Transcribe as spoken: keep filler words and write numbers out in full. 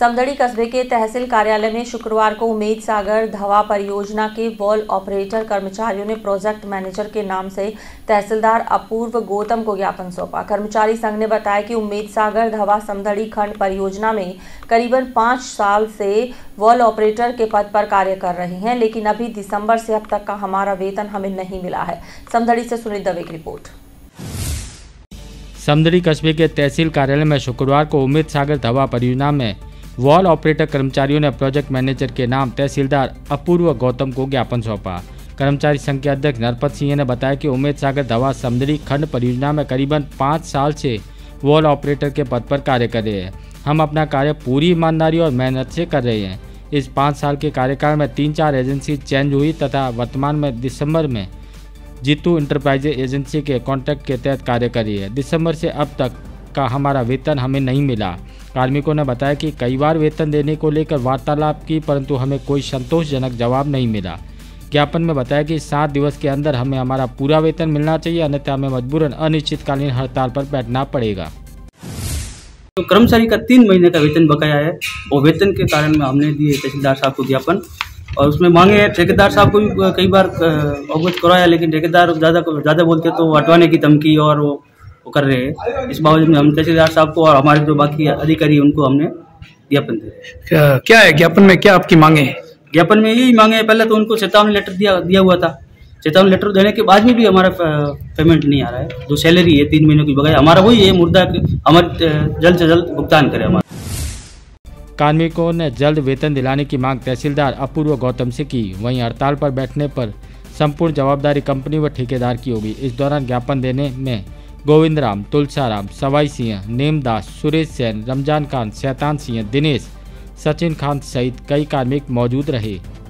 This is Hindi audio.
समदड़ी कस्बे के तहसील कार्यालय में शुक्रवार को उम्मेद सागर धवा परियोजना के वॉल ऑपरेटर कर्मचारियों ने प्रोजेक्ट मैनेजर के नाम से तहसीलदार अपूर्व गौतम को ज्ञापन सौंपा। कर्मचारी संघ ने बताया कि उम्मेद सागर धवा समदड़ी खंड परियोजना में करीबन पाँच साल से वॉल ऑपरेटर के पद पर कार्य कर रहे हैं, लेकिन अभी दिसंबर से अब तक का हमारा वेतन हमें नहीं मिला है। समदड़ी से सुनील दवे की रिपोर्ट। समदड़ी कस्बे के तहसील कार्यालय में शुक्रवार को उम्मेद सागर धवा परियोजना में वॉल ऑपरेटर कर्मचारियों ने प्रोजेक्ट मैनेजर के नाम तहसीलदार अपूर्व गौतम को ज्ञापन सौंपा। कर्मचारी संघ के अध्यक्ष नरपत सिंह ने बताया कि उम्मेद सागर धवा समदड़ी खंड परियोजना में करीबन पाँच साल से वॉल ऑपरेटर के पद पर कार्य कर रहे हैं। हम अपना कार्य पूरी ईमानदारी और मेहनत से कर रहे हैं। इस पाँच साल के कार्यकाल में तीन चार एजेंसी चेंज हुई तथा वर्तमान में दिसंबर में जीतू इंटरप्राइज एजेंसी के कॉन्ट्रैक्ट के तहत कार्य कर रही है। दिसंबर से अब तक का हमारा वेतन हमें नहीं मिला। कार्मिकों ने बताया कि कई बार वेतन देने को लेकर वार्तालाप की, परंतु हमें कोई संतोषजनक जवाब नहीं मिला। ज्ञापन में बताया कि सात दिवस के अंदर हमें हमारा पूरा वेतन मिलना चाहिए, अन्यथा हमें मजबूरन अनिश्चितकालीन हड़ताल पर बैठना पड़ेगा। तो कर्मचारी का तीन महीने का वेतन बकाया है और वेतन के कारण में हमने दिए तहसीलदार साहब को ज्ञापन, और उसमें मांगे हैं ठेकेदार साहब को भी कई बार अवगत कराया, लेकिन ठेकेदार ज़्यादा ज़्यादा बोलते तो हटवाने की धमकी और वो वो कर रहे हैं। इस बावजूद में हम तहसीलदार साहब को और हमारे जो बाकी अधिकारी उनको हमने ज्ञापन दिया। क्या है ज्ञापन में, क्या आपकी मांगे हैं? ज्ञापन में यही मांगे हैं, पहले तो उनको चेतावनी लेटर दिया दिया हुआ था। चेतावनी लेटर देने के बाद में भी हमारा पेमेंट नहीं आ रहा है। जो सैलरी है तीन महीनों की बकाया, हमारा वही है मुद्दा, हमारे जल्द से जल्द भुगतान करें। हमारा कार्मिकों ने जल्द वेतन दिलाने की मांग तहसीलदार अपूर्व गौतम से की। वहीं हड़ताल पर बैठने पर संपूर्ण जवाबदारी कंपनी व ठेकेदार की होगी। इस दौरान ज्ञापन देने में गोविंद राम, तुलसाराम, सवाई सिंह, नेमदास, सुरेश सैन, रमजान खान, शैतान सिंह, दिनेश, सचिन खान सहित कई कार्मिक मौजूद रहे।